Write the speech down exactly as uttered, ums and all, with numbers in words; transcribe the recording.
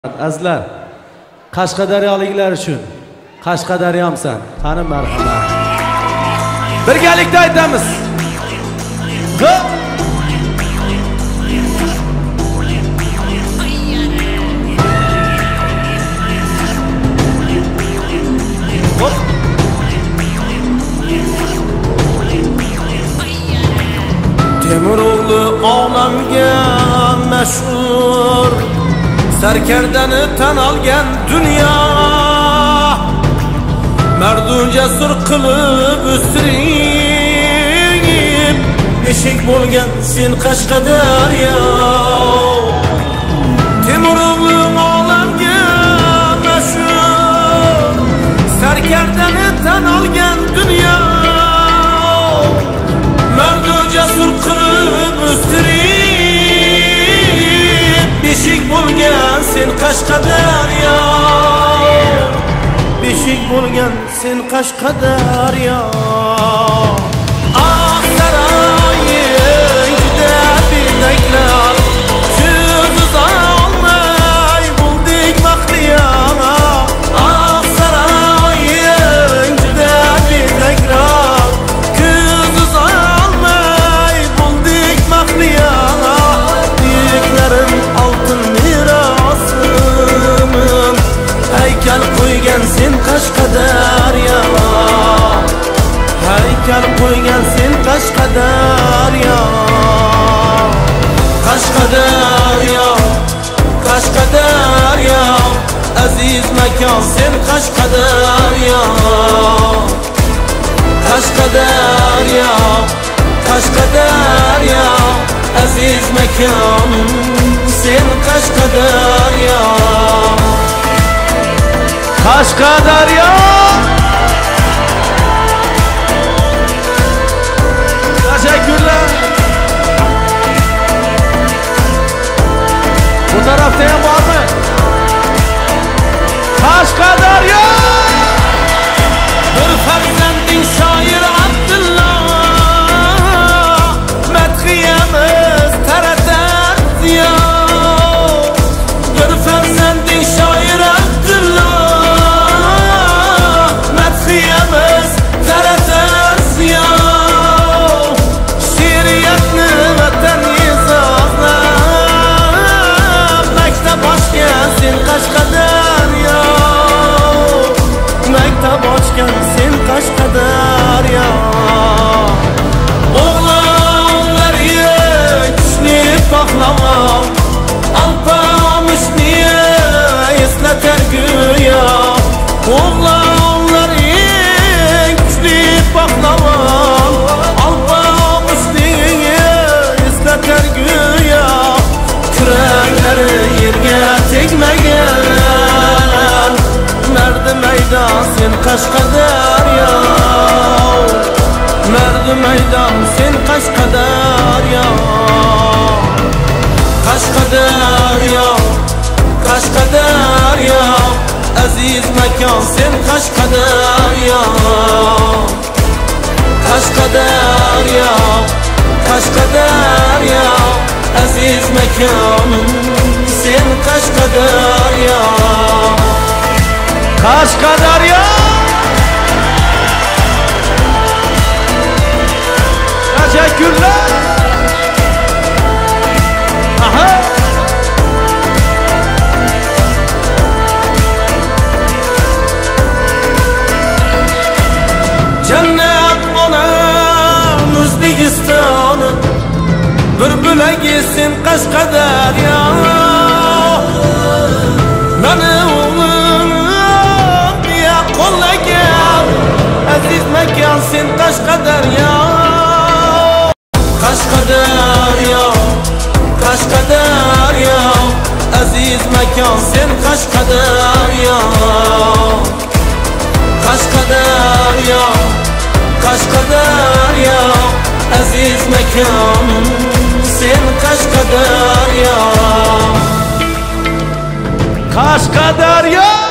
Azizlar, Qashqadaryoliklar uchun Qashqadaryomsan, qani marhamat. Birgalikda aytamiz. Go! Temuroğlu olamga mashhur, sarkardani tan olgan dunyo, mardu jasur qilib o'stirib, eshik bo'lgan sen Qashqadaryo. Temuroğlu olamga mashhur, sarkardani tan olgan dunyo, mardu jasur qilib o'stirib, beshik bo'lgan sen Qashqadaryo. Beshik bo'lgan sen Qashqadaryo. Ah saroying juda bedaklar, ko'z uzolmay bo'ldik baxtiya. Ah saroying juda bedaklar, ko'z uzolmay bo'ldik baxtiya. Büyüklerin altın mirasım, heykel koygan sen Qashqadaryo. Heykel koygan sen Qashqadaryo. Qashqadaryo, Qashqadaryo, aziz makon sen Qashqadaryo. Qashqadaryo, Qashqadaryo, aziz makon sen Qashqadaryo. Qashqadaryo! Teşekkürler. Bu tarafta ham bormi? Qashqadaryo! Bir farzanding shoir Abdulla, madhiyamiz taratar ziyo. Bir farzanding shoir Abdulla, madhiyamiz taratar ziyo. She'riyatni vatan yezozlab, maktab ochgan sen Qashqadaryo. Maktab ochgan sen Qashqadaryo. O'g'lonlar kuchli pahlavon, alpomushni eslatar go'yo. O'g'lonlar kuchli pahlavon, alpomushni eslatar go'yo. Kuraklari yerga tegmagan, mardi maydon sen Qashqadaryo. Mardi maydon sen Qashqadaryo. Qashqadaryo, Qashqadaryo, aziz makon sen Qashqadaryo. Qashqadaryo, Qashqadaryo, aziz makon sen Qashqadaryo. Qashqadaryo! Teşekkürler. Aha! Cennet ona O'zbekistoni, bir bo'lagi sen Qashqadaryo. Mani o'g'lim biya qo'llagan aziz makon sen Qashqadaryo. Qashqadaryo, Qashqadaryo, aziz makon sen Qashqadaryo. Qashqadaryo, Qashqadaryo, aziz makon sen Qashqadaryo. Qashqadaryo!